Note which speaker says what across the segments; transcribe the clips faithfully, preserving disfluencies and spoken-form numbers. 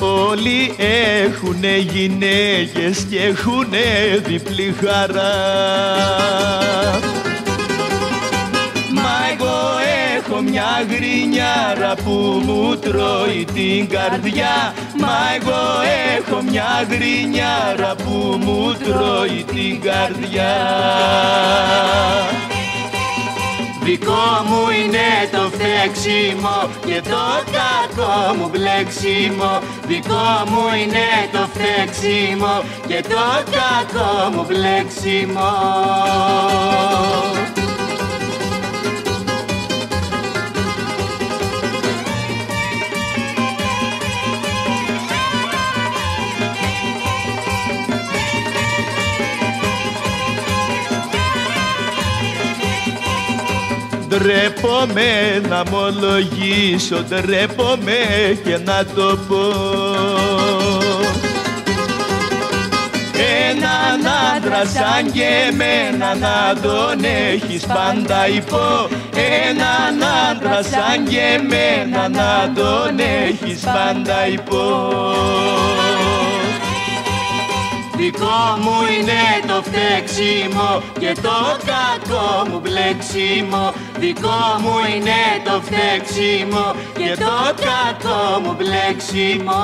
Speaker 1: Όλοι έχουνε γυναίκες και έχουνε διπλή χαρά. Μα εγώ έχω μια γρινιάρα που μου τρώει την καρδιά. Μα εγώ έχω μια γρινιάρα που μου τρώει την καρδιά. Δικό μου είναι το φταίξιμο και το κακό μου μπλέξιμο. Δικό μου είναι το φταίξιμο και το κακό μου μπλέξιμο. Ντρέπομαι να μ' ομολογήσω, ντρέπομαι και να το πω. Έναν άντρα σαν και εμένα να τον έχεις πάντα υπό. Έναν άντρα σαν και εμένα να τον έχεις πάντα υπό. Δικό μου είναι το φταίξιμο και το κακό μου μπλέξιμο. Δικό μου είναι το φταίξιμο και το κακό μου μπλέξιμο.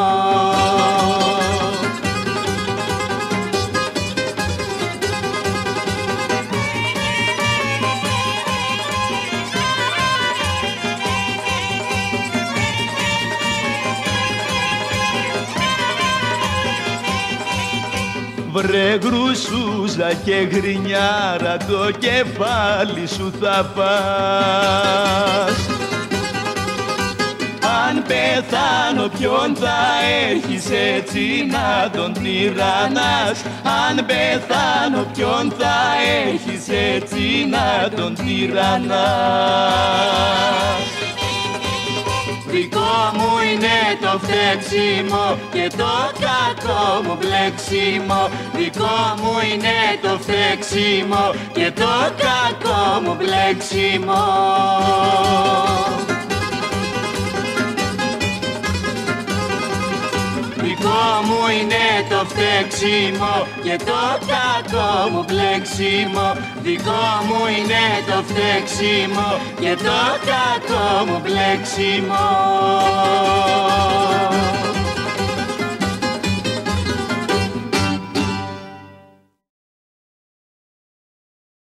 Speaker 1: Βρε γρουσούζα και γρινιάρα, το κεφάλι σου θα πας. Αν πεθάνω ποιον θα έχεις έτσι να τον τυραννάς. Αν πεθάνω ποιον θα έχεις έτσι να τον τυραννάς. Δικό μου είναι το φταίξιμο και το κακό μου μπλέξιμο. Δικό μου είναι το φταίξιμο και το κακό μου μπλέξιμο. Δικό μου είναι το φταίξιμο και το κακό μου μπλέξιμο. Δικό μου είναι το φταίξιμο και το κακό μου μπλέξιμο.